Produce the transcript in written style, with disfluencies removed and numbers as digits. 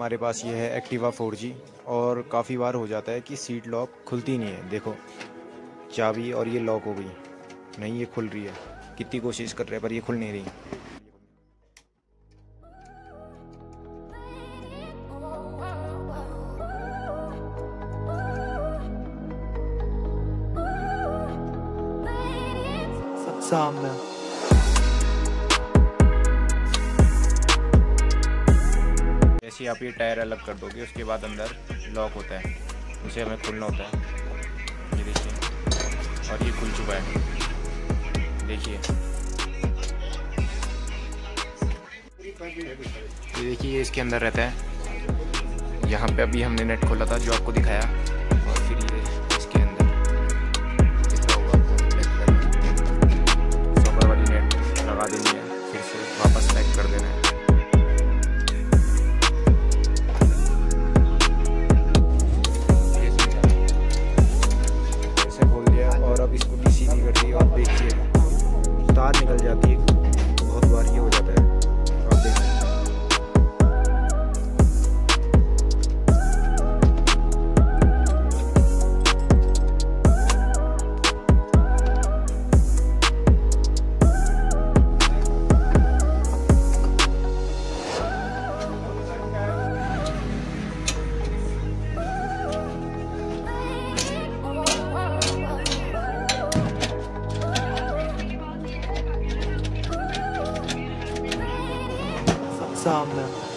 हमारे पास ये है एक्टिवा 4G और काफ़ी बार हो जाता है कि सीट लॉक खुलती नहीं है। देखो चाबी और ये लॉक हो गई, नहीं ये खुल रही है। कितनी कोशिश कर रहे हैं पर ये खुल नहीं रही। सामने जैसे आप ये टायर अलग कर दोगे उसके बाद अंदर लॉक होता है, उसे हमें खोलना होता है। ये देखिए, और ये खुल चुका है, देखिए। ये देखिए, ये इसके अंदर रहता है। यहाँ पे अभी हमने नेट खोला था जो आपको दिखाया, और फिर ये इसके अंदर दिख रहा होगा आपको ब्लैक कलर, सॉकर वाली नेट लगा देनी है, फिर से वापस पैक कर देना है। और अब स्कूटी सीधी कर दी और देखिए तार निकल जाती है, बहुत बार ये हो जाता है। आप देखिए सामने